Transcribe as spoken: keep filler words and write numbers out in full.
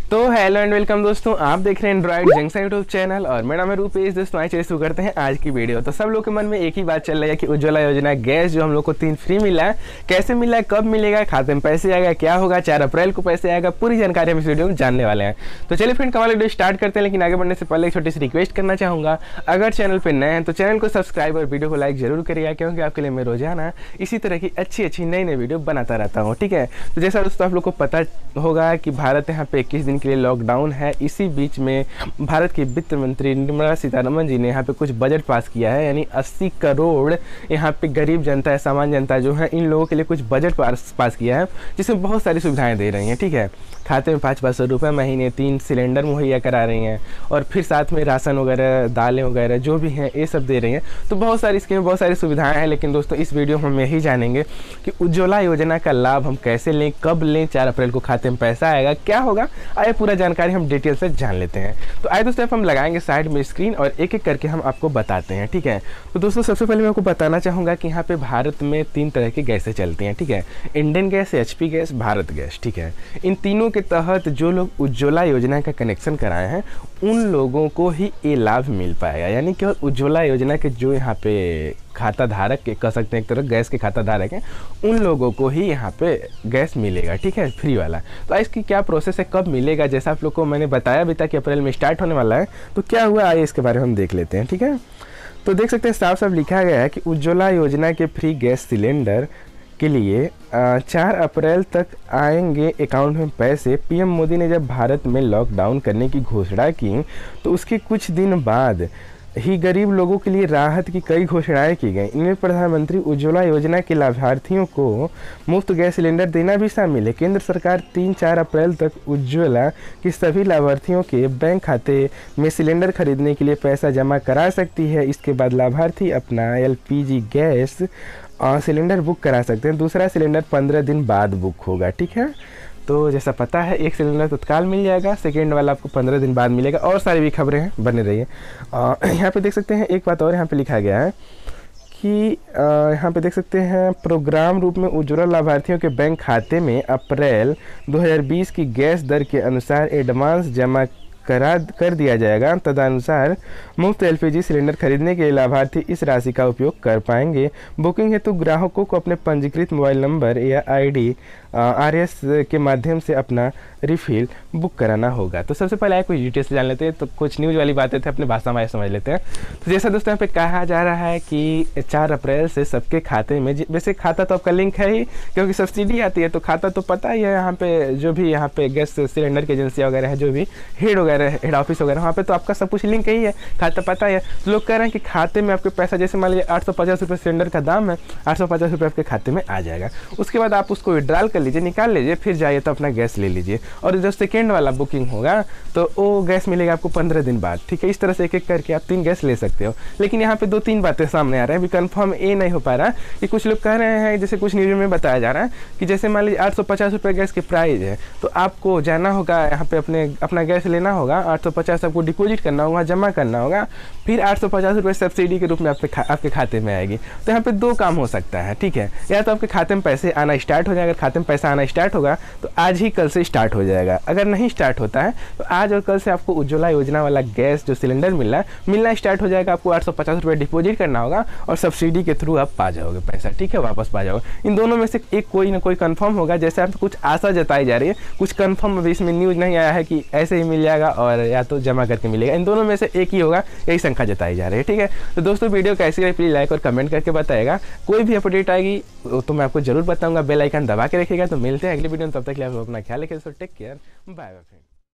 तो hello and welcome दोस्तों, आप देख रहे हैं एंड्रॉइड जंक्शन यूट्यूब चैनल और मेरा नाम है रूपेश। दोस्तों आइए शुरू करते हैं आज की वीडियो। तो सब लोग के मन में एक ही बात चल रही है कि उज्ज्वला योजना गैस जो हम लोग को तीन फ्री मिला है, कैसे मिला है, कब मिलेगा, खाते में पैसे आएगा, क्या होगा, चार अप्रैल को पैसे आएगा, पूरी जानकारी हम इस वीडियो में जानने वाले हैं। तो चलिए फ्रेंड कमाल वीडियो स्टार्ट करते हैं। लेकिन आगे बढ़ने से पहले एक छोटी सी रिक्वेस्ट करना चाहूँगा, अगर चैनल पर नए हैं तो चैनल को सब्सक्राइब और वीडियो को लाइक जरूर करिएगा, क्योंकि आपके लिए मैं रोजाना इसी तरह की अच्छी अच्छी नई नई वीडियो बनाता रहता हूँ। ठीक है, तो जैसा दोस्तों आप लोग को पता होगा कि भारत यहाँ पे इक्कीस दिन के लिए लॉकडाउन है। इसी बीच में भारत की वित्त मंत्री निर्मला सीतारमण जी ने यहाँ पे कुछ बजट पास किया है, यानी अस्सी करोड़ यहाँ पे गरीब जनता है, सामान्य जनता जो है, इन लोगों के लिए कुछ बजट पास पास किया है, जिसमें बहुत सारी सुविधाएं दे रही हैं। ठीक है, खाते में पाँच पाँच सौ रुपये महीने, तीन सिलेंडर मुहैया करा रही हैं और फिर साथ में राशन वगैरह, दालें वगैरह जो भी हैं ये सब दे रही हैं। तो बहुत सारी स्कीम, बहुत सारी सुविधाएं हैं। लेकिन दोस्तों इस वीडियो में हम यही जानेंगे कि उज्ज्वला योजना का लाभ हम कैसे लें, कब लें, चार अप्रैल को खाते में पैसा आएगा, क्या होगा, आइए पूरा जानकारी हम डिटेल से जान लेते हैं। तो आइए दोस्तों हम लगाएंगे साइड में स्क्रीन और एक एक करके हम आपको बताते हैं। ठीक है, तो दोस्तों सबसे पहले मैं आपको बताना चाहूँगा कि यहाँ पे भारत में तीन तरह की गैसें चलती हैं। ठीक है, Indian gas, HP gas, Bharat gas. ठीक है, इन तीनों के तहत जो लोग उज्ज्वला योजना का कनेक्शन कराए हैं उन लोगों को ही ये लाभ मिल पाएगा, यानी केवल उज्ज्वला योजना के जो यहाँ पे खाता धारक के कह सकते हैं, एक तरह गैस के खाता धारक हैं, उन लोगों को ही यहाँ पे गैस मिलेगा। ठीक है, फ्री वाला। तो इसकी क्या प्रोसेस है, कब मिलेगा, जैसा आप लोग को मैंने बताया भी था कि अप्रैल में स्टार्ट होने वाला है। तो क्या हुआ, आइए इसके बारे में हम देख लेते हैं। ठीक है, तो देख सकते हैं साफ साफ लिखा गया है कि उज्ज्वला योजना के फ्री गैस सिलेंडर के लिए चार अप्रैल तक आएंगे अकाउंट में पैसे। पीएम मोदी ने जब भारत में लॉकडाउन करने की घोषणा की तो उसके कुछ दिन बाद ही गरीब लोगों के लिए राहत की कई घोषणाएं की गई। इनमें प्रधानमंत्री उज्ज्वला योजना के लाभार्थियों को मुफ्त गैस सिलेंडर देना भी शामिल है। केंद्र सरकार तीन चार अप्रैल तक उज्ज्वला के सभी लाभार्थियों के बैंक खाते में सिलेंडर खरीदने के लिए पैसा जमा करा सकती है। इसके बाद लाभार्थी अपना एलपीजी गैस सिलेंडर बुक करा सकते हैं। दूसरा सिलेंडर पंद्रह दिन बाद बुक होगा। ठीक है, तो जैसा पता है एक सिलेंडर तत्काल मिल जाएगा, सेकेंड वाला आपको पंद्रह दिन बाद मिलेगा। और सारी भी खबरें हैं, बने रहिए। यहाँ पे देख सकते हैं एक बात और यहाँ पे लिखा गया है कि यहाँ पे देख सकते हैं प्रोग्राम रूप में उज्ज्वला लाभार्थियों के बैंक खाते में अप्रैल दो हज़ार बीस की गैस दर के अनुसार एडवांस जमा करा कर दिया जाएगा। तदनुसार मुफ्त एलपीजी सिलेंडर खरीदने के लिए लाभार्थी इस राशि का उपयोग कर पाएंगे। बुकिंग हेतु तो ग्राहकों को अपने पंजीकृत मोबाइल नंबर या आईडी आरएस के माध्यम से अपना रिफिल बुक कराना होगा। तो सबसे पहले आए कुछ डिटेल्स जान लेते हैं। तो कुछ न्यूज़ वाली बातें थे, अपने भाषा में समझ लेते हैं। तो जैसा दोस्तों यहाँ पे कहा जा रहा है कि चार अप्रैल से सबके खाते में, वैसे खाता तो आपका लिंक है ही, क्योंकि सब्सिडी आती है तो खाता तो पता ही है। यहाँ पे जो भी यहाँ पे गैस सिलेंडर की एजेंसियाँ वगैरह है, जो भी हेड वगैरह, हेड ऑफिस वगैरह, वहाँ पे तो आपका सब कुछ लिंक ही है, खाता पता है। तो लोग कह रहे हैं कि खाते में आपके पैसा, जैसे मान लीजिए आठ सौ पचास रुपये सिलेंडर का दाम है, आठ सौ पचास रुपये आपके खाते में आ जाएगा। उसके बाद आप उसको विड्रॉल कर लीजिए, निकाल लीजिए, फिर जाइए तो अपना गैस ले लीजिए। और जो सेकेंड वाला बुकिंग होगा तो वो गैस मिलेगा आपको पंद्रह दिन बाद। ठीक है, इस तरह से एक एक करके आप तीन गैस ले सकते हो। लेकिन यहाँ पे दो तीन बातें सामने आ रहे हैं, अभी कंफर्म ये नहीं हो पा रहा कि कुछ लोग कह रहे हैं, जैसे कुछ न्यूज़ में बताया जा रहा है कि जैसे मान लीजिए आठ सौ पचास रुपये गैस की प्राइस है, तो आपको जाना होगा यहाँ पे अपने अपना गैस लेना होगा, आठ सौ पचास आपको डिपॉजिट करना होगा, जमा करना होगा, फिर आठ सौ पचास रुपये सब्सिडी के रूप में आपके खा, आपके खाते में आएगी। तो यहाँ पे दो काम हो सकता है। ठीक है, या तो आपके खाते में पैसे आना स्टार्ट हो जाएगा, खाते में पैसा आना स्टार्ट होगा तो आज ही कल से स्टार्ट हो जाएगा। अगर नहीं स्टार्ट होता है तो आज और कल से आपको उज्ज्वला योजना वाला गैस जो सिलेंडर मिल रहा है मिलना स्टार्ट हो जाएगा। आपको आठ सौ पचास रुपये डिपॉजिट करना होगा और सब्सिडी के थ्रू आप पा जाओगे पैसा। ठीक है, वापस पा जाओगे। इन दोनों में से एक कोई ना कोई कंफर्म होगा। जैसे आप कुछ आशा जताई जा रही है, कुछ कंफर्म अभी इसमें न्यूज़ नहीं आया है कि ऐसे ही मिल जाएगा और या तो जमा करके मिलेगा। इन दोनों में से एक ही होगा, यही संख्या जताई जा रही है। ठीक है, तो दोस्तों वीडियो कैसी रही प्लीज़ लाइक और कमेंट करके बताएगा। कोई भी अपडेट आएगी तो मैं आपको जरूर बताऊंगा। बेल आइकन दबा के रखिएगा। तो मिलते हैं अगली वीडियो में, तब तक के लिए आप अपना ख्याल रखिए। So take care, bye bye friend.